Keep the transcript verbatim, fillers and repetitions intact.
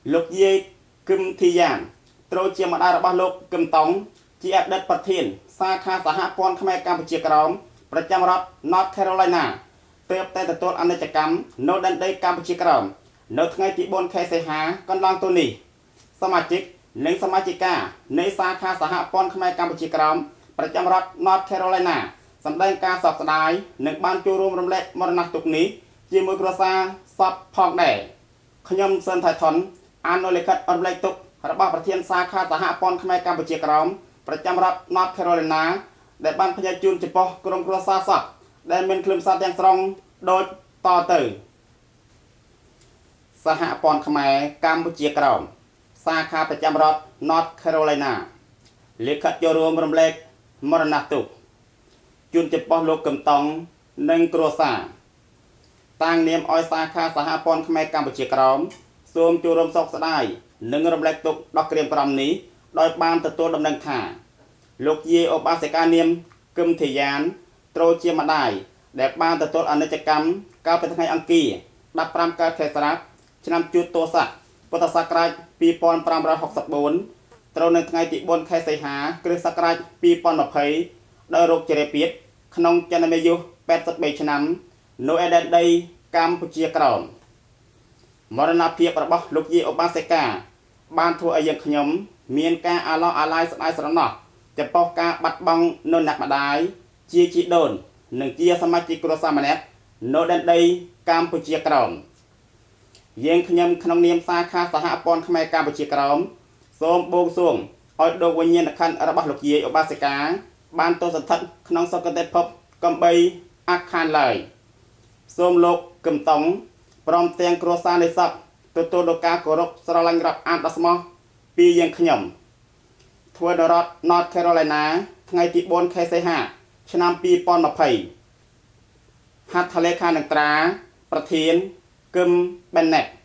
លោកយាយគឹមធីយ៉ានត្រូវជាម្ដាយរបស់លោកគឹមតុងជាអតីតប្រធានសាខាសហព័ន្ធខ្មែរកម្ពុជាក្រោមប្រចាំរដ្ឋ North Carolina ទើបតែទទួលអនិច្ចកម្មនៅដែនដីកម្ពុជាក្រោមនៅថ្ងៃទីបួនខែសីហាកន្លងទៅនេះសមាជិកនិងសមាជិកានៃសាខាសហព័ន្ធខ្មែរកម្ពុជាក្រោមប្រចាំរដ្ឋ North Carolina សម្ដែងការសោកស្ដាយនិងបានចូលរួមរំលែកមរណទុក្ខនេះជាមួយគ្រួសារសពផងដែរខ្ញុំសិនថៃថនអាននៅលិខិតរំលែកទុក្ខរបស់ប្រធានសាខាសហព័ន្ធខ្មែរកម្ពុជាក្រោមប្រចាំរដ្ឋ North Carolina ដែលបានផ្ញើជូនចំពោះក្រុមគ្រួសារសពដែលមានខ្លឹមសារទាំងស្រុងដូចតទៅសហព័ន្ធខ្មែរកម្ពុជាក្រោមសាខាប្រចាំរដ្ឋ North Carolina លិខិតចូលរួមរំលែកមរណទុក្ខជូនចំពោះលោកកឹមតុងនិងគ្រួសារតាំងនាមឲ្យសាខាសហព័ន្ធខ្មែរកម្ពុជាក្រោមសូមចូលរួមសោកស្ដាយនិងរំលែកទុក្ខដល់ក្រៀមក្រំនេះដោយបានទទួលដំណឹងថាលោកយាយឧបាសិកានាមគឹមធីយ៉ានត្រូវជាម្ដាយដែលបានទទួលអនិច្ចកម្មកាលពីថ្ងៃអង្គារដប់ប្រាំកើតខែស្រាប់ឆ្នាំជូតទស័កពុទ្ធសករាជពីរពាន់ប្រាំរយហកសិបបួនត្រូវនៅថ្ងៃទីបួនខែសីហាគ្រិស្តសករាជពីរពាន់ម្ភៃដោយរោគជ្រាពាធក្នុងចន្ទអាយុប៉ែតសិបបីឆ្នាំនៅឯដែនដីកម្ពុជាក្រោមមរណភាពរបស់លោកយាយឧបាសិកាបានធ្វើឲ្យយើងខ្ញុំមានការអាឡោះអាឡាយស្ដាយស្រណោះចំពោះការបាត់បង់នៅអ្នកម្ដាយជាជីដូននិងជាសមាជិកគ្រួសារម្នាក់នៅដែនដីកម្ពុជាក្រោមយើងខ្ញុំក្នុងនាមសាខាសហព័ន្ធខ្មែរកម្ពុជាក្រោមសូមបួងសួងឲ្យដួងវិញ្ញាណក្ខន្ធរបស់លោកយាយឧបាសិកាបានទៅស្ថិតក្នុងសុគតិភពកំបីអខានឡើយសូមលោកកឹមតុងព្រមទាំងគ្រួសារនៃសពទទួលដល់ការគោរពស្រឡាញ់រាប់អានដ៏ស្មោះពីយើងខ្ញុំធ្វើនៅរដ្ឋ North Carolina ថ្ងៃទីបួនខែសីហាឆ្នាំពីរពាន់ម្ភៃហត្ថលេខានឹងត្រាប្រធានគឹមបេនណេត